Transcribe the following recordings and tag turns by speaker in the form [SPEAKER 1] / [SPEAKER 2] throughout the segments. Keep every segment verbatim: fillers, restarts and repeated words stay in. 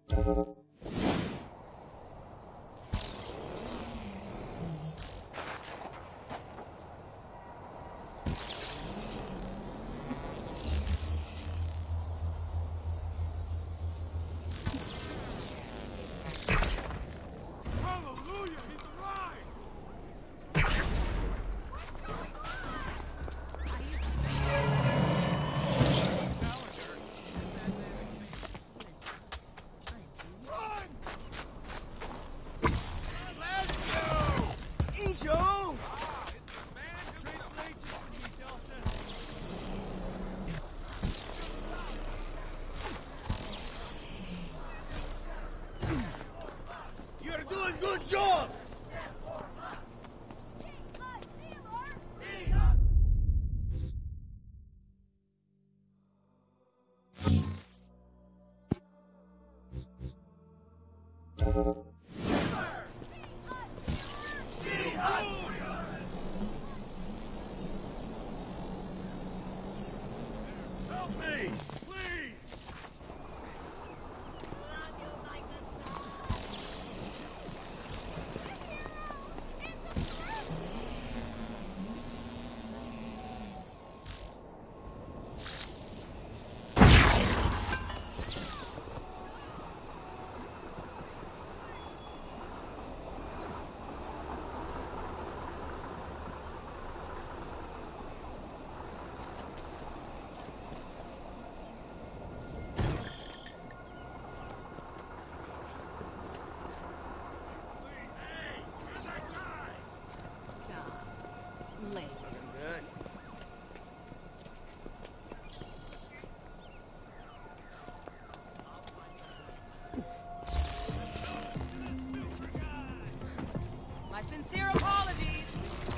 [SPEAKER 1] Good job! Help me! Please!
[SPEAKER 2] My sincere apologies.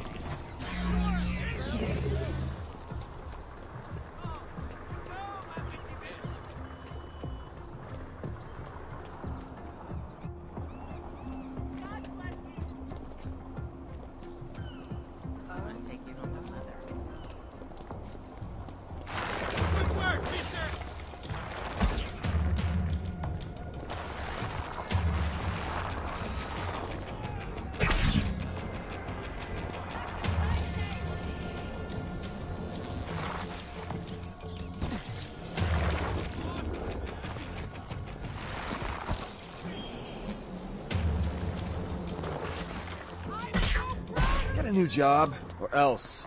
[SPEAKER 2] God bless you. I'll take you on the mother.
[SPEAKER 1] Good work, mister!
[SPEAKER 3] Get a new job, or else.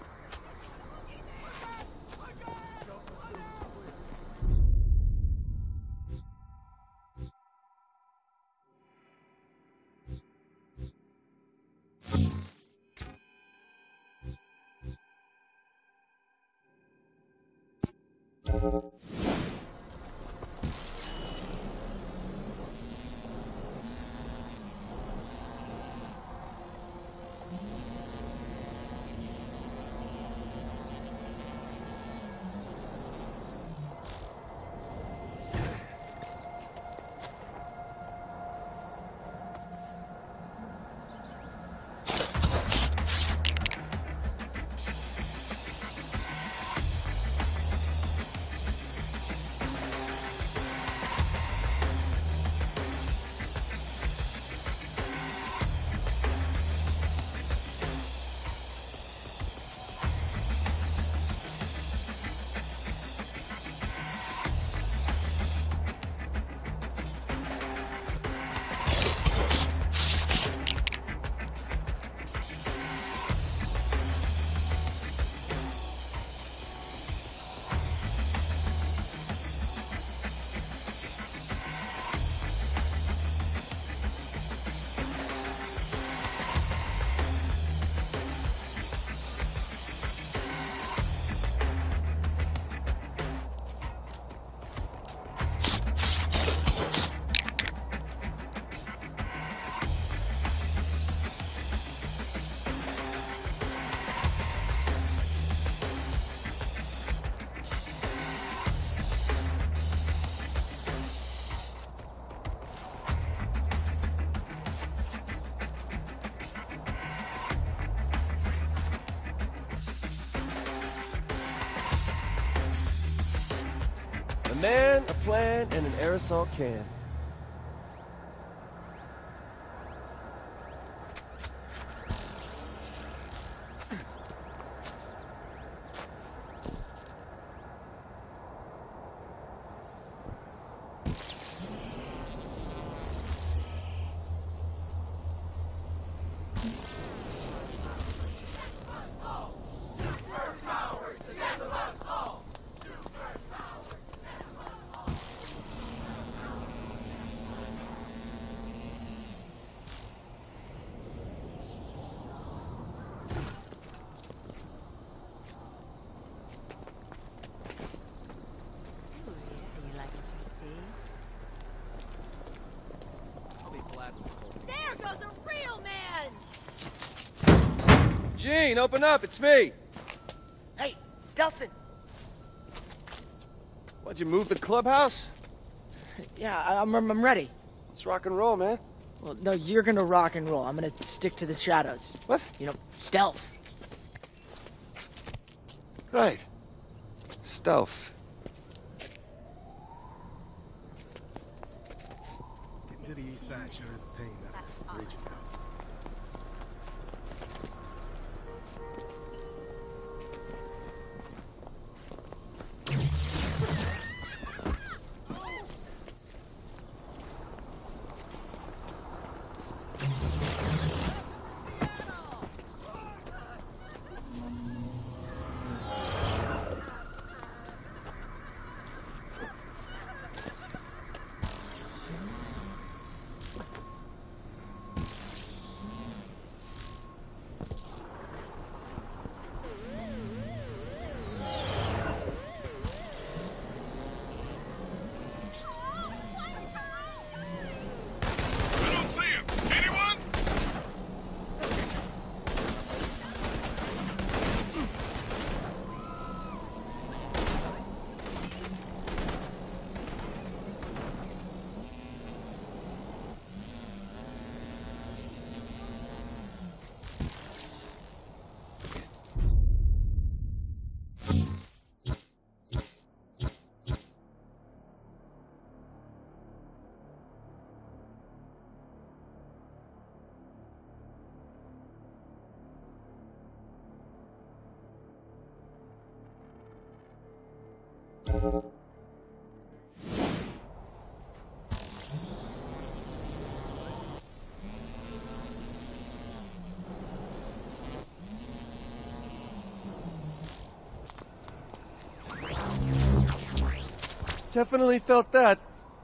[SPEAKER 3] A man, a plan, and an aerosol can. Eugene, open up, it's me!
[SPEAKER 4] Hey, Delsin!
[SPEAKER 3] What'd you move the clubhouse?
[SPEAKER 4] Yeah, I- I'm, I'm ready.
[SPEAKER 3] Let's rock and roll, man.
[SPEAKER 4] Well, no, you're gonna rock and roll. I'm gonna stick to the shadows.
[SPEAKER 3] What?
[SPEAKER 4] You know, stealth.
[SPEAKER 3] Right. Stealth.
[SPEAKER 5] Getting to the east side sure is a pain now. Bridge it out.
[SPEAKER 3] Definitely felt that.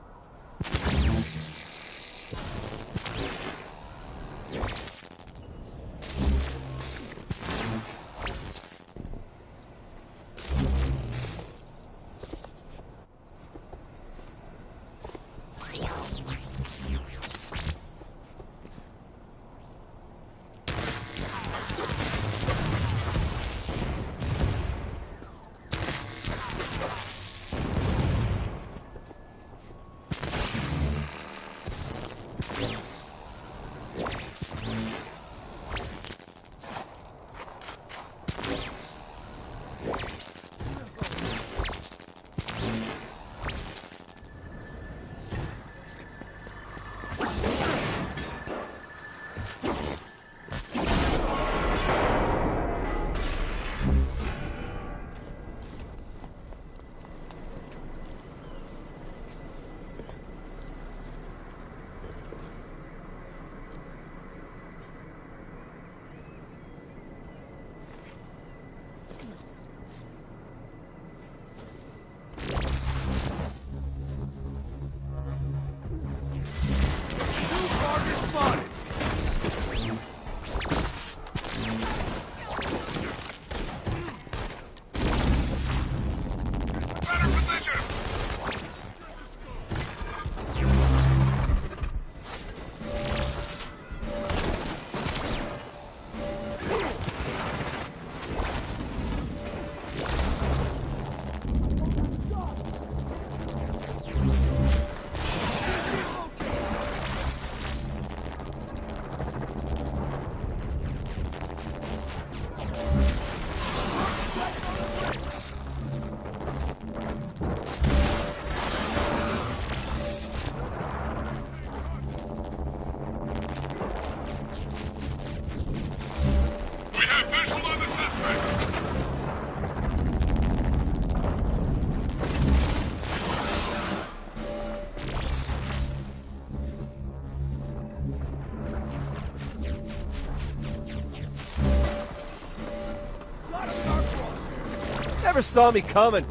[SPEAKER 3] Never saw me coming.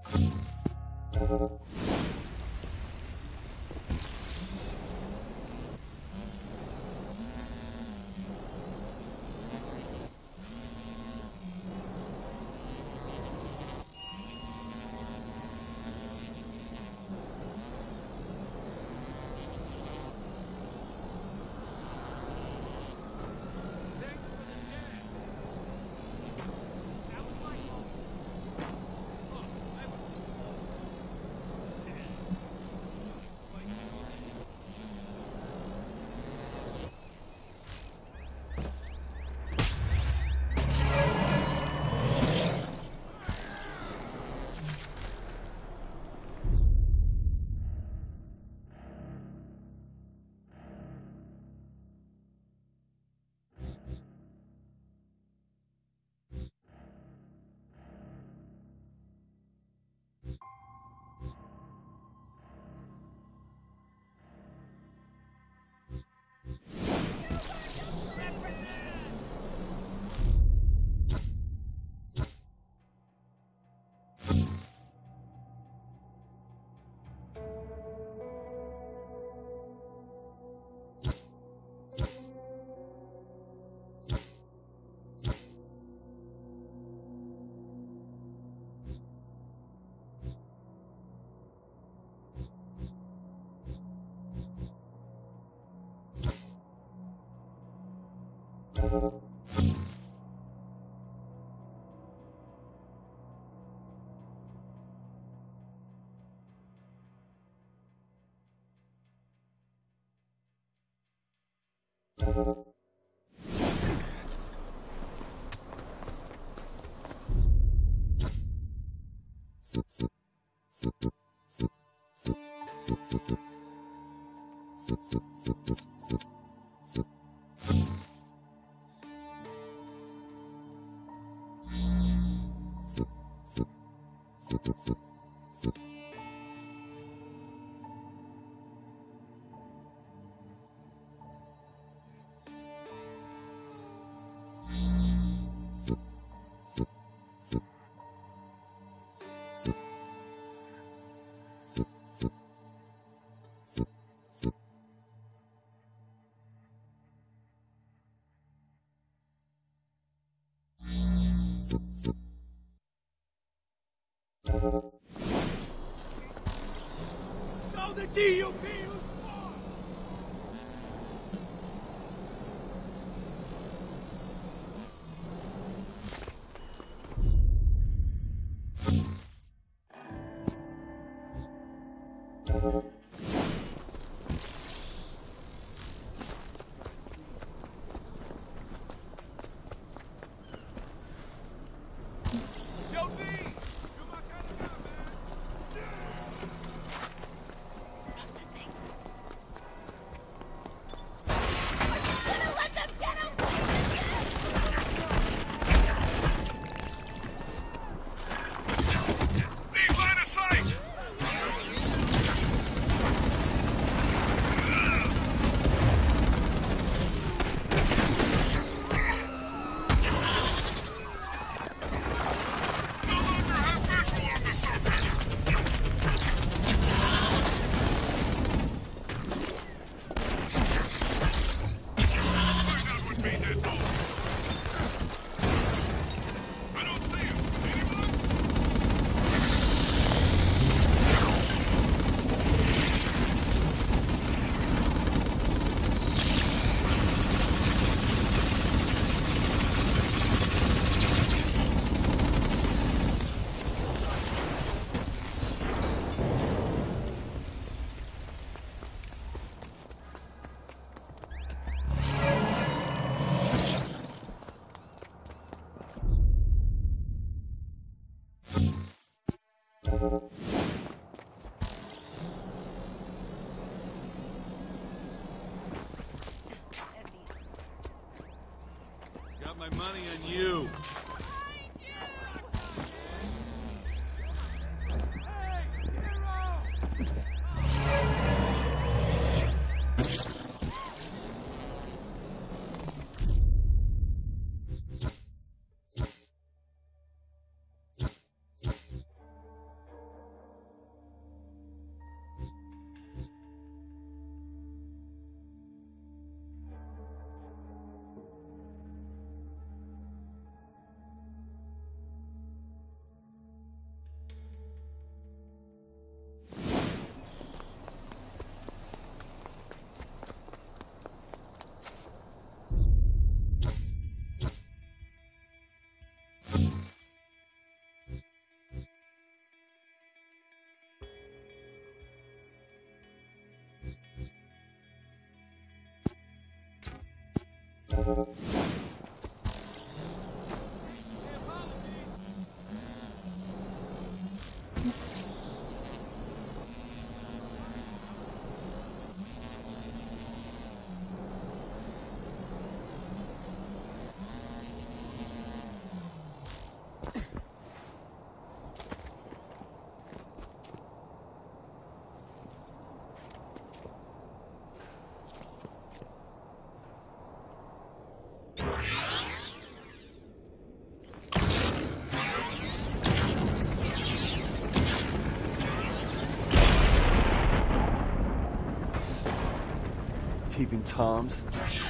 [SPEAKER 1] So the D U P was won! Yo, D! You're my kind of guy, man! Leave line of sight! No longer have visual on the surface! Find out what made that noise. I don't see him. Anyone? Got my money on you. Hey, hero!
[SPEAKER 3] Keeping Tom's.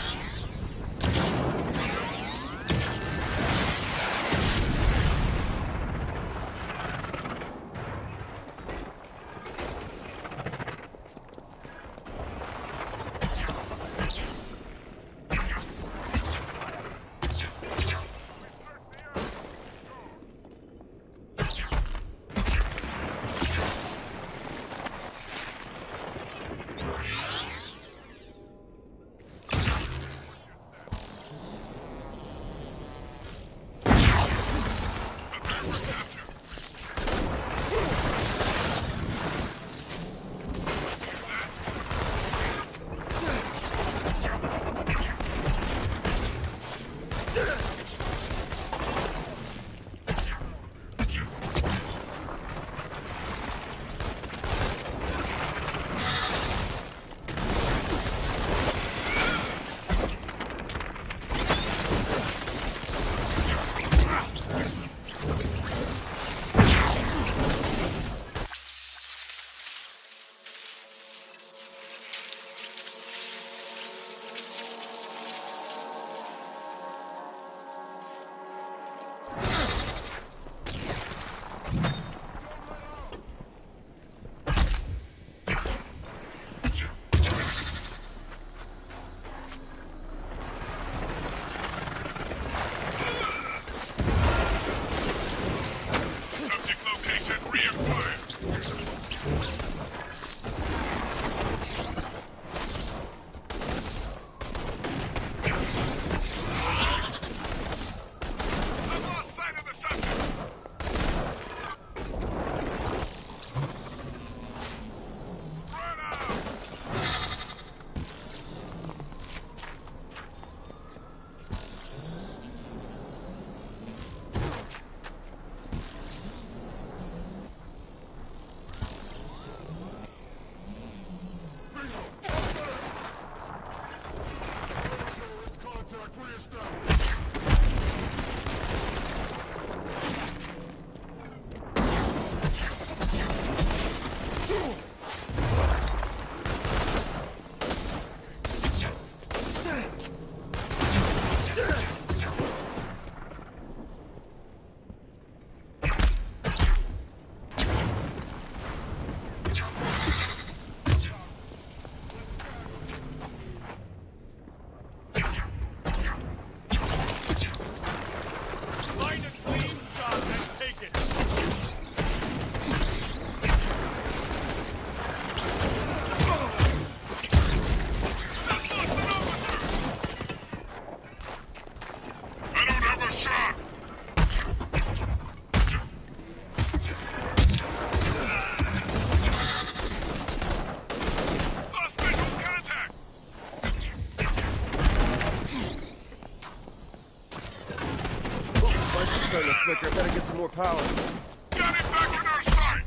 [SPEAKER 6] Flicker, better get some more power.
[SPEAKER 1] Got it back in our sights!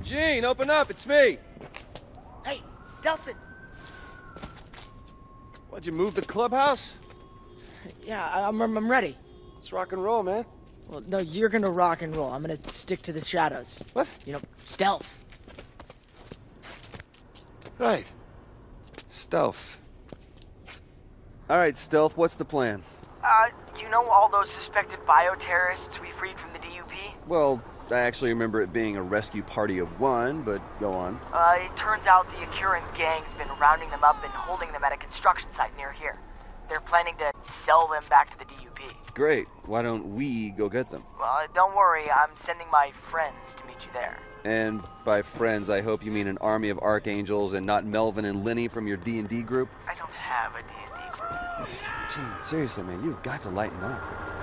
[SPEAKER 3] Eugene, open up, it's me!
[SPEAKER 4] Hey, Delsin.
[SPEAKER 3] What'd you move the clubhouse?
[SPEAKER 4] Yeah, I- I'm, I'm ready.
[SPEAKER 3] Let's rock and roll, man.
[SPEAKER 4] Well, no, you're gonna rock and roll. I'm gonna stick to the shadows.
[SPEAKER 3] What?
[SPEAKER 4] You know, stealth.
[SPEAKER 3] Right. Stealth. Alright, Stealth, what's the plan?
[SPEAKER 4] Uh, you know all those suspected bioterrorists we freed from the D U P?
[SPEAKER 3] Well, I actually remember it being a rescue party of one, but go on.
[SPEAKER 4] Uh, it turns out the Akuran gang's been rounding them up and holding them at a construction site near here. They're planning to sell them back to the D U P.
[SPEAKER 3] Great. Why don't we go get them?
[SPEAKER 4] Well, don't worry, I'm sending my friends to meet you there.
[SPEAKER 3] And by friends, I hope you mean an army of archangels and not Melvin and Lenny from your D and D group?
[SPEAKER 4] I don't have a D and D group.
[SPEAKER 3] Gene, seriously, man, you've got to lighten up.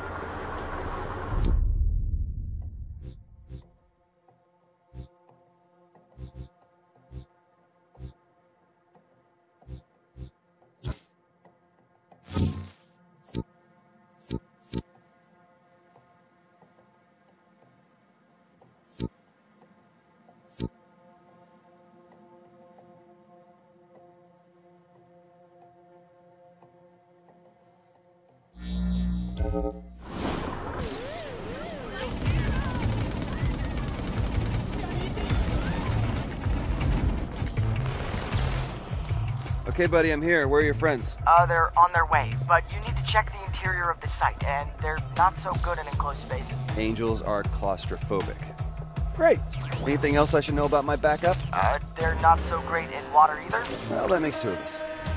[SPEAKER 3] Okay, buddy, I'm here. Where are your friends?
[SPEAKER 4] Uh, they're on their way, but you need to check the interior of the site, and they're not so good in enclosed spaces.
[SPEAKER 3] Angels are claustrophobic.
[SPEAKER 4] Great.
[SPEAKER 3] Anything else I should know about my backup?
[SPEAKER 4] Uh, they're not so great in water either.
[SPEAKER 3] Well, that makes two of us.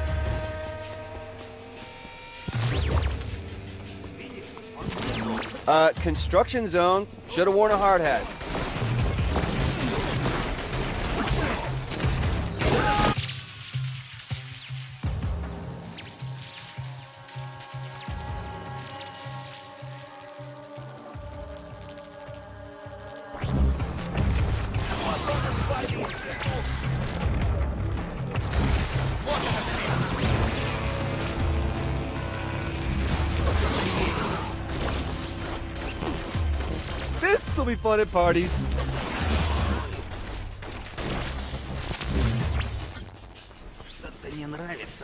[SPEAKER 3] Uh, construction zone. Should have worn a hard hat. This'll be fun at parties.
[SPEAKER 5] Что-то не нравится.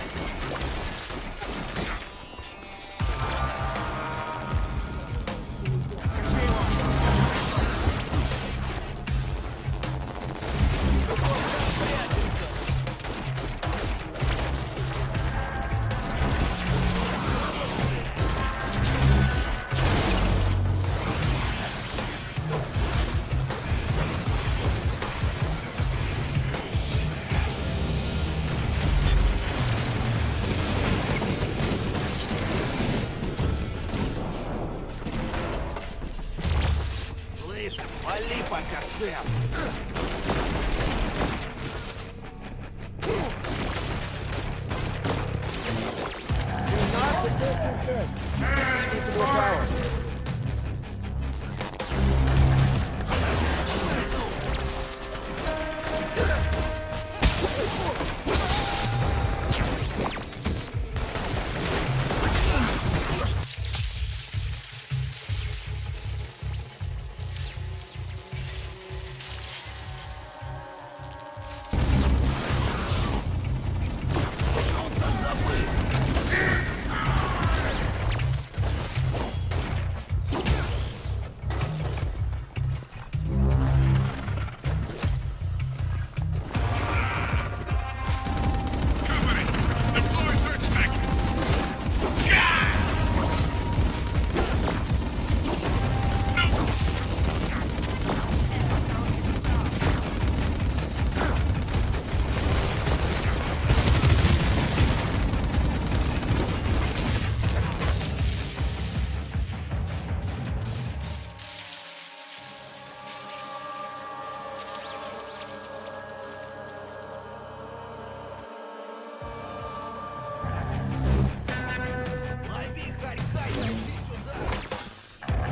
[SPEAKER 5] Слышь, вали пока, Сэм. Лови, Харь-Хай, иди сюда.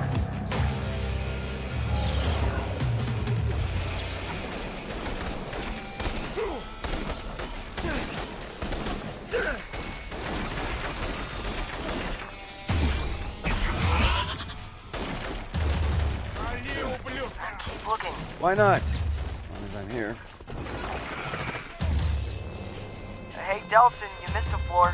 [SPEAKER 1] Вали, ублюдка!
[SPEAKER 4] Keep looking.
[SPEAKER 3] Why not? As I'm here.
[SPEAKER 4] Hey, Delson, you missed a floor.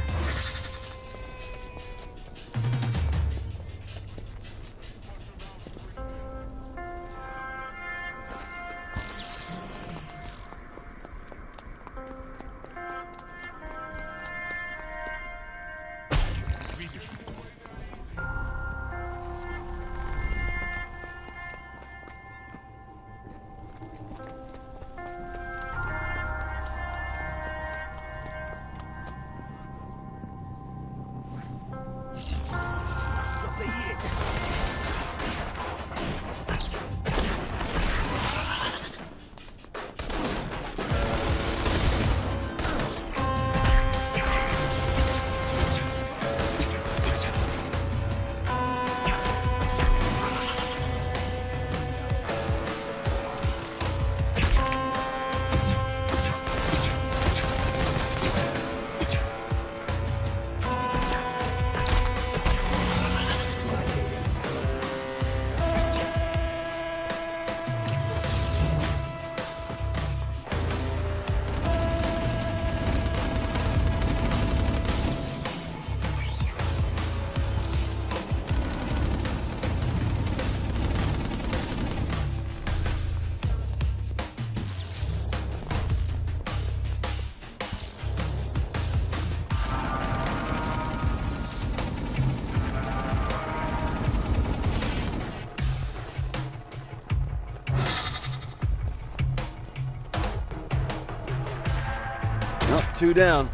[SPEAKER 3] Two down.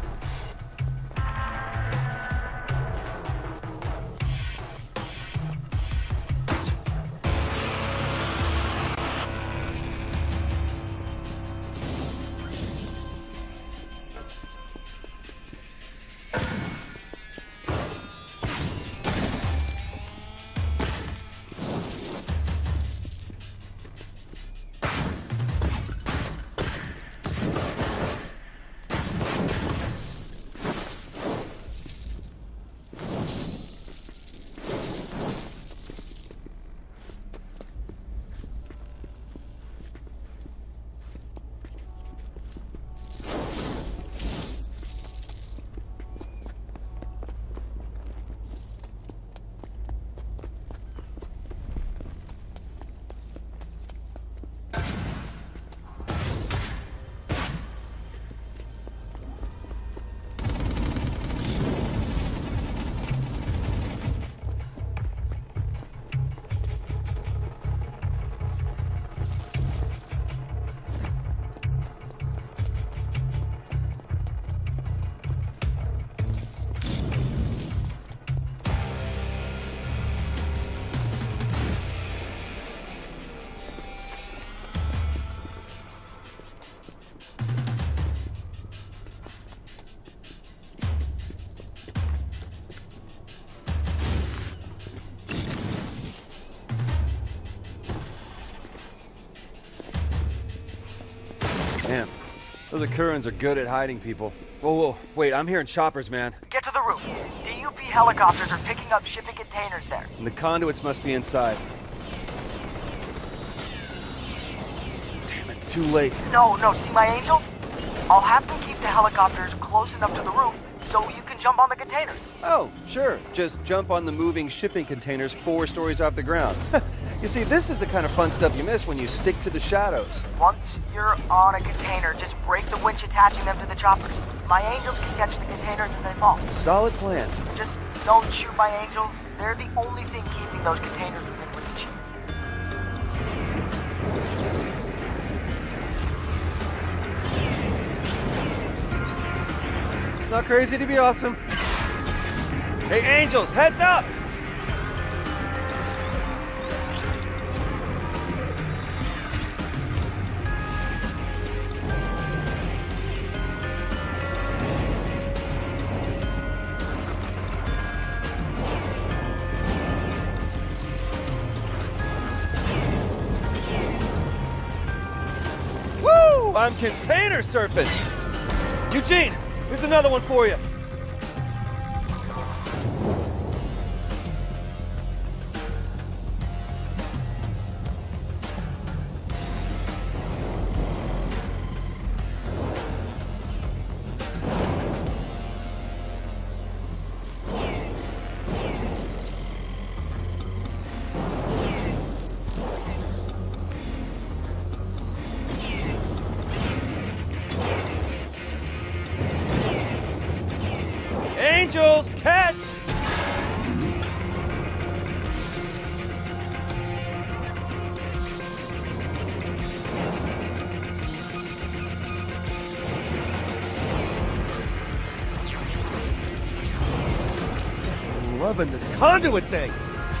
[SPEAKER 3] Damn. Those Akurans are good at hiding people. Whoa, whoa, wait, I'm hearing choppers, man.
[SPEAKER 4] Get to the roof. D U P helicopters are picking up shipping containers there.
[SPEAKER 3] And the conduits must be inside. Damn it, too late.
[SPEAKER 4] No, no, see my angels? I'll have them keep the helicopters close enough to the roof so you can jump on the containers.
[SPEAKER 3] Oh, sure. Just jump on the moving shipping containers four stories off the ground. You see, this is the kind of fun stuff you miss when you stick to the shadows.
[SPEAKER 4] Once you're on a container, just break the winch attaching them to the choppers. My angels can catch the containers as they fall.
[SPEAKER 3] Solid plan.
[SPEAKER 4] Just don't shoot my angels. They're the only thing keeping those containers within reach.
[SPEAKER 3] It's not crazy to be awesome. Hey, angels, heads up! Woo! I'm container surfing! Eugene, here's another one for you. Angels, catch! I'm loving this conduit thing.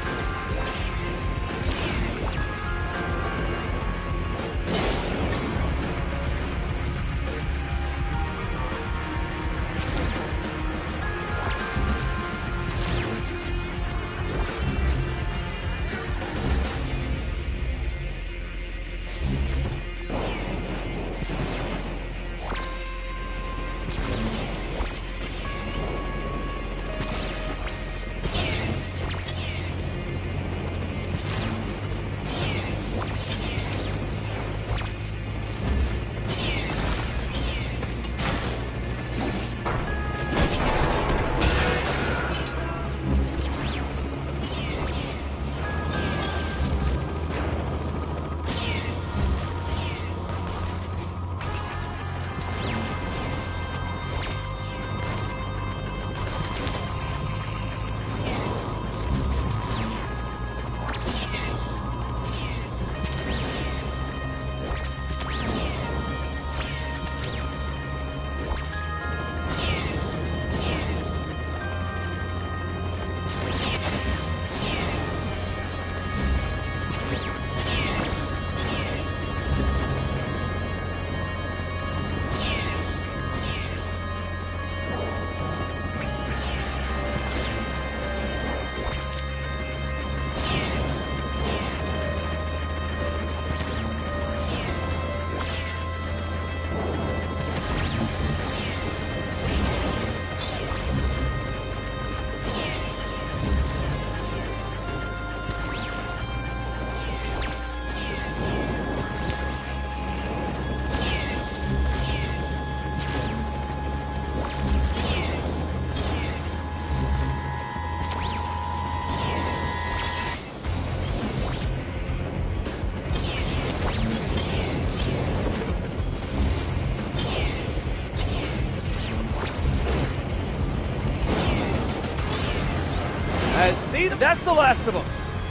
[SPEAKER 3] I see them. That's the last of them.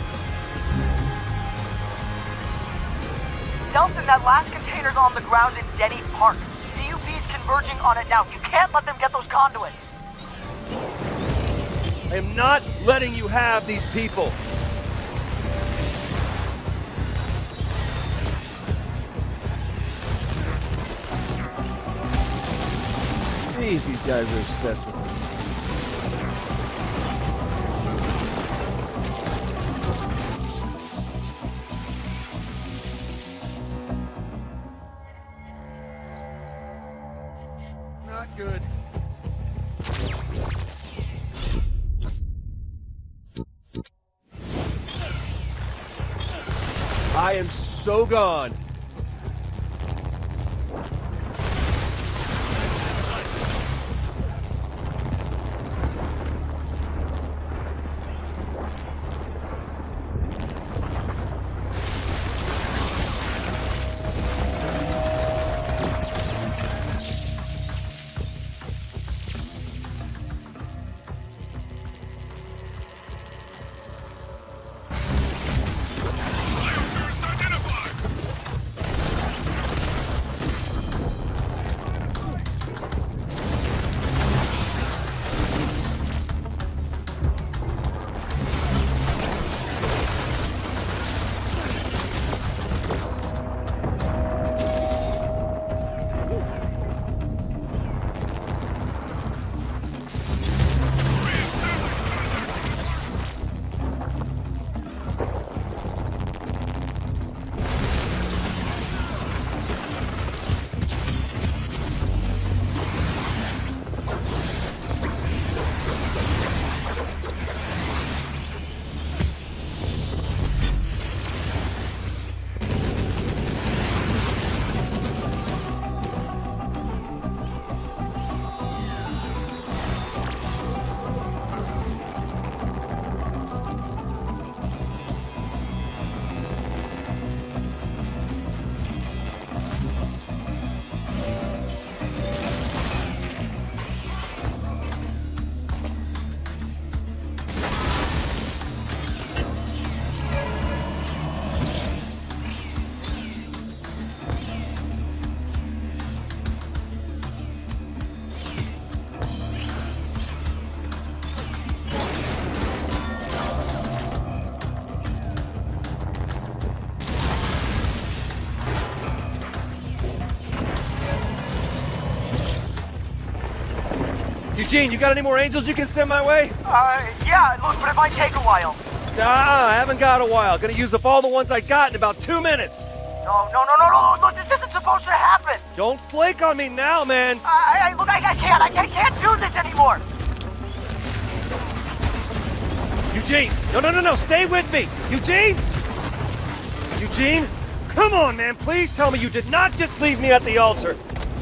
[SPEAKER 4] Delson, that last container's on the ground in Denny Park. D U P's converging on it now. You can't let them get those conduits.
[SPEAKER 3] I am not letting you have these people. Jeez, these guys are obsessed with me.
[SPEAKER 5] Not good.
[SPEAKER 3] I am so gone. Eugene, you got any more angels you can send my way?
[SPEAKER 4] Uh, yeah, look, but it might take a while.
[SPEAKER 3] Ah, I haven't got a while. Gonna use up all the ones I got in about two minutes.
[SPEAKER 4] No, no, no, no, no, look, this isn't supposed to happen.
[SPEAKER 3] Don't flake on me now, man.
[SPEAKER 4] I, I, look, I, I can't, I, I can't do this anymore.
[SPEAKER 3] Eugene, no, no, no, no, stay with me. Eugene? Eugene? Come on, man, please tell me you did not just leave me at the altar.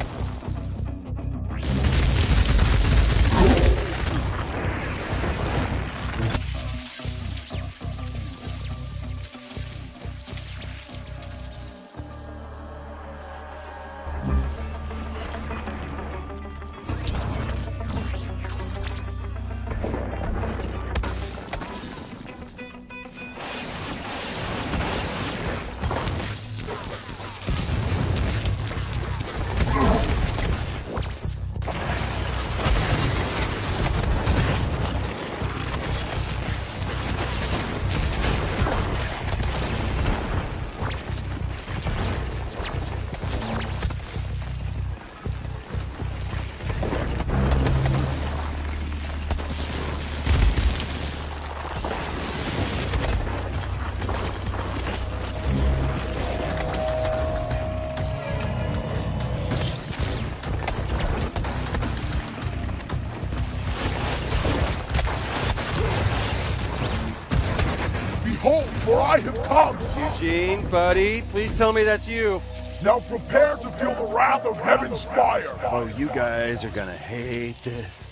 [SPEAKER 6] Behold, for I have come.
[SPEAKER 3] Eugene, buddy, please tell me that's you.
[SPEAKER 6] Now prepare to feel the wrath of heaven's fire.
[SPEAKER 3] Oh, you guys are gonna hate this.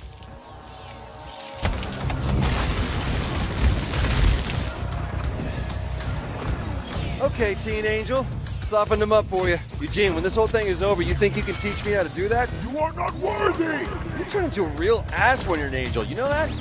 [SPEAKER 3] Okay, Teen Angel. Softened them up for you. Eugene, when this whole thing is over, you think you can teach me how to do that?
[SPEAKER 6] You are not worthy.
[SPEAKER 3] You turn into a real ass when you're an angel, you know that?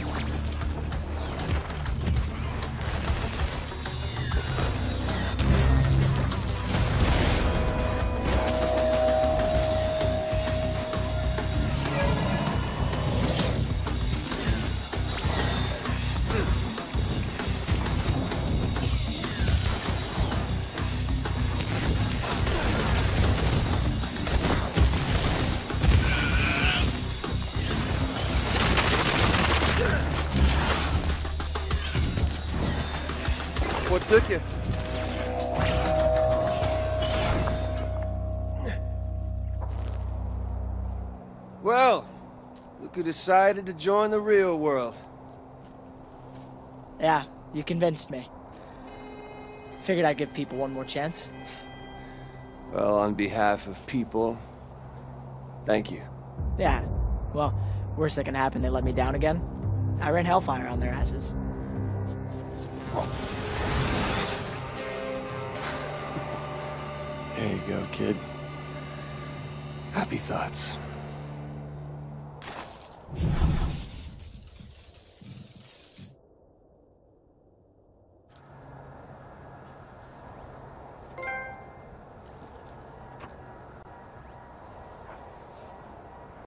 [SPEAKER 3] What took you? Well, look who decided to join the real world.
[SPEAKER 7] Yeah, you convinced me. Figured I'd give people one more chance.
[SPEAKER 3] Well, on behalf of people, thank you.
[SPEAKER 7] Yeah, well, worst that can happen, they let me down again. I ran hellfire on their asses.
[SPEAKER 3] There you go, kid. Happy thoughts.